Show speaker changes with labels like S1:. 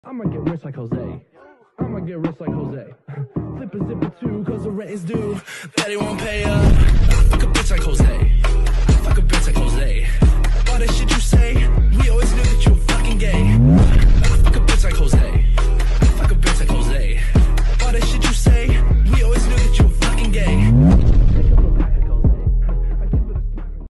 S1: I'ma get rich like Jose. I'ma get rich like Jose. Flip a zipper too, cause the rent is due. Bet he won't pay up. Fuck a bitch like Jose.